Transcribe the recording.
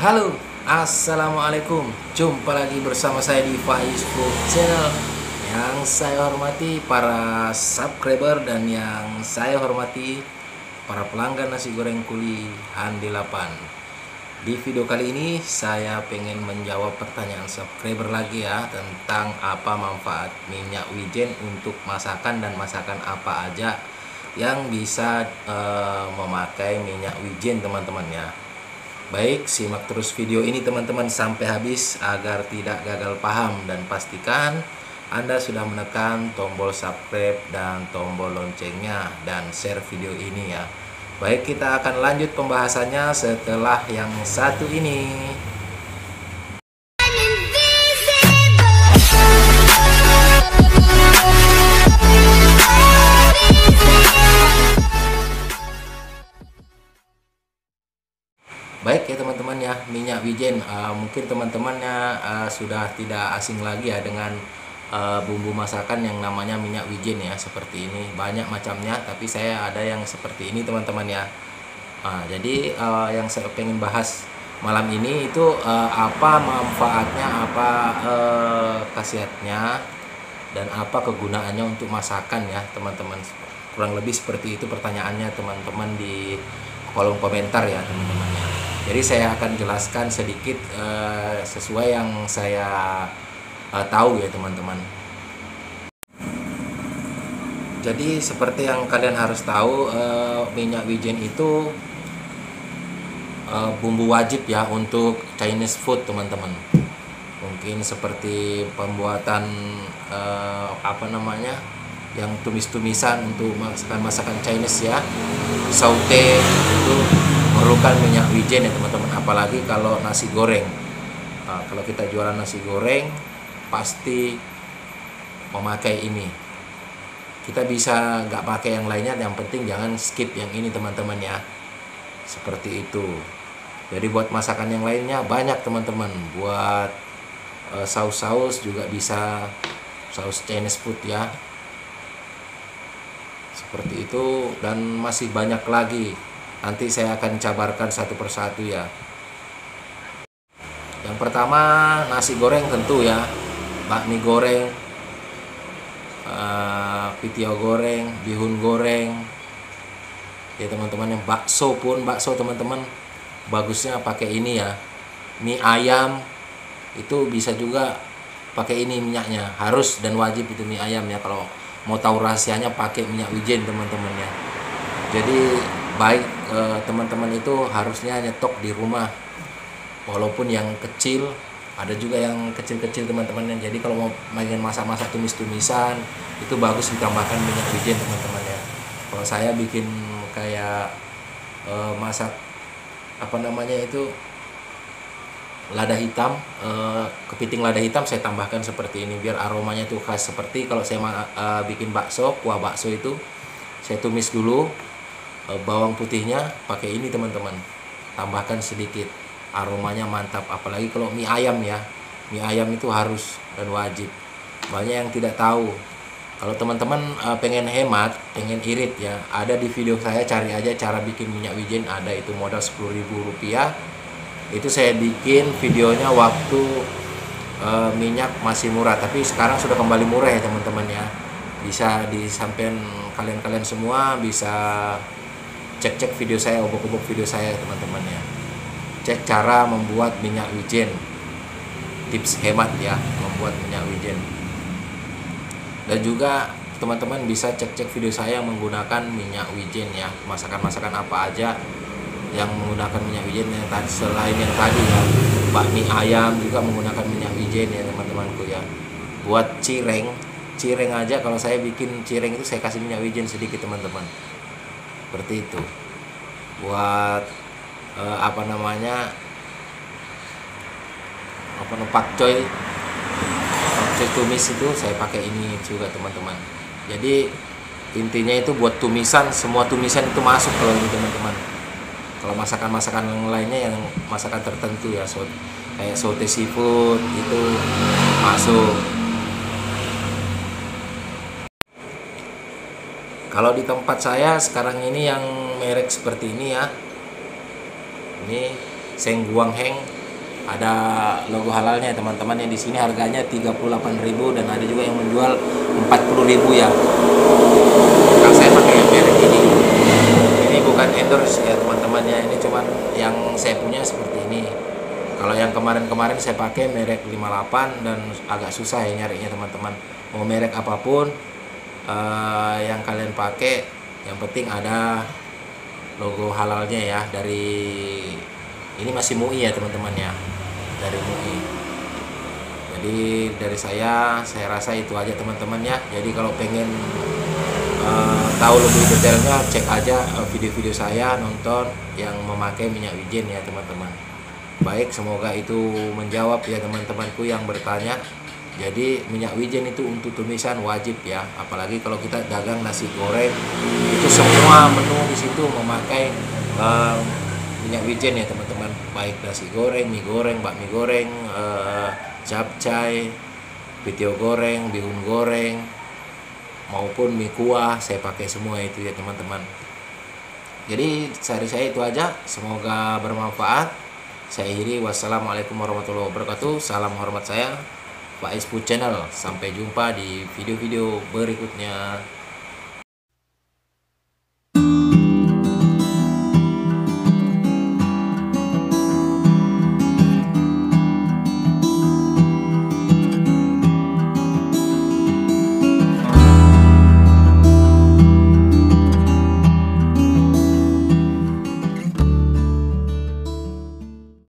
Halo, assalamualaikum. Jumpa lagi bersama saya di Faiz Food Channel. Yang saya hormati para subscriber dan yang saya hormati para pelanggan nasi goreng kuli Handi 8. Di video kali ini saya pengen menjawab pertanyaan subscriber lagi ya, tentang apa manfaat minyak wijen untuk masakan dan masakan apa aja yang bisa memakai minyak wijen teman-teman ya. Baik, simak terus video ini teman-teman sampai habis agar tidak gagal paham, dan pastikan Anda sudah menekan tombol subscribe dan tombol loncengnya dan share video ini ya. Baik, kita akan lanjut pembahasannya setelah yang satu ini. Baik ya teman-teman ya, minyak wijen mungkin teman-temannya sudah tidak asing lagi ya dengan bumbu masakan yang namanya minyak wijen ya, seperti ini. Banyak macamnya, tapi saya ada yang seperti ini teman-teman ya. Jadi yang saya pengen bahas malam ini itu apa manfaatnya, apa khasiatnya, dan apa kegunaannya untuk masakan ya teman-teman. Kurang lebih seperti itu pertanyaannya teman-teman di kolom komentar ya teman-teman ya. Jadi saya akan jelaskan sedikit sesuai yang saya tahu ya teman-teman. Jadi seperti yang kalian harus tahu, minyak wijen itu bumbu wajib ya untuk Chinese food teman-teman. Mungkin seperti pembuatan yang tumis-tumisan untuk masakan Chinese ya, saute itu memerlukan minyak wijen ya teman-teman. Apalagi kalau nasi goreng, kalau kita jualan nasi goreng pasti memakai ini. Kita bisa nggak pakai yang lainnya, yang penting jangan skip yang ini teman-teman ya, seperti itu. Jadi buat masakan yang lainnya banyak teman-teman, buat saus-saus juga bisa, saus Chinese food ya, seperti itu, dan masih banyak lagi. Nanti saya akan cabarkan satu persatu ya. Yang pertama nasi goreng tentu ya, bakmi goreng, pitio goreng, bihun goreng ya teman-teman. Yang bakso pun, bakso teman-teman bagusnya pakai ini ya. Mie ayam itu bisa juga pakai ini minyaknya, harus dan wajib itu mie ayam ya. Kalau mau tahu rahasianya pakai minyak wijen teman-teman ya. Jadi baik teman-teman itu harusnya nyetok di rumah, walaupun yang kecil, ada juga yang kecil-kecil teman-teman. Jadi kalau mau main masak-masak tumis-tumisan itu bagus ditambahkan minyak wijen teman-teman ya. Kalau saya bikin kayak masak lada hitam, kepiting lada hitam, saya tambahkan seperti ini biar aromanya tuh khas. Seperti kalau saya bikin bakso, kuah bakso itu saya tumis dulu, bawang putihnya pakai ini teman-teman, tambahkan sedikit, aromanya mantap. Apalagi kalau mie ayam ya, mie ayam itu harus dan wajib. Banyak yang tidak tahu. Kalau teman-teman pengen hemat, pengen irit ya, ada di video saya, cari aja cara bikin minyak wijen, ada itu, modal Rp10.000. Itu saya bikin videonya waktu minyak masih murah, tapi sekarang sudah kembali murah ya teman-teman ya. Bisa disampaikan kalian semua bisa cek video saya, obok-obok video saya teman-teman ya. Cek cara membuat minyak wijen, tips hemat ya membuat minyak wijen. Dan juga teman-teman bisa cek video saya yang menggunakan minyak wijen ya, masakan-masakan apa aja yang menggunakan minyak wijen yang tadi, selain yang tadi ya, bakmi ayam juga menggunakan minyak wijen ya teman-temanku ya. Buat cireng aja, kalau saya bikin cireng itu saya kasih minyak wijen sedikit teman-teman, seperti itu. Buat pakcoy tumis itu saya pakai ini juga teman-teman. Jadi intinya itu buat tumisan, semua tumisan itu masuk kalau ini teman-teman. Kalau masakan-masakan yang lainnya, yang masakan tertentu ya, kayak saute seafood itu masuk. Kalau di tempat saya sekarang ini yang merek seperti ini ya, ini Seng Guang Heng, ada logo halalnya teman-teman. Yang di sini harganya 38.000 dan ada juga yang menjual 40.000 ya. Nah, saya pakai merek ini. Ini bukan endorse ya teman-teman ya, ini cuman yang saya punya seperti ini. Kalau yang kemarin-kemarin saya pakai merek 58 dan agak susah ya nyarinya teman-teman. Mau merek apapun yang kalian pakai, yang penting ada logo halalnya ya. Dari ini masih MUI ya teman-teman ya, dari MUI. Jadi dari saya rasa itu aja teman-teman ya. Jadi kalau pengen tahu lebih detailnya, cek aja video-video saya, nonton yang memakai minyak wijen ya teman-teman. Baik, semoga itu menjawab ya teman-temanku yang bertanya. Jadi minyak wijen itu untuk tumisan wajib ya, apalagi kalau kita dagang nasi goreng, itu semua menu di situ memakai minyak wijen ya teman-teman. Baik nasi goreng, mie goreng, bakmi goreng, capcay, pitio goreng, bihun goreng, maupun mie kuah, saya pakai semua itu ya teman-teman. Jadi dari saya itu aja, semoga bermanfaat. Saya akhiri, wassalamualaikum warahmatullahi wabarakatuh. Salam hormat saya, Faiz Food Channel. Sampai jumpa di video-video berikutnya.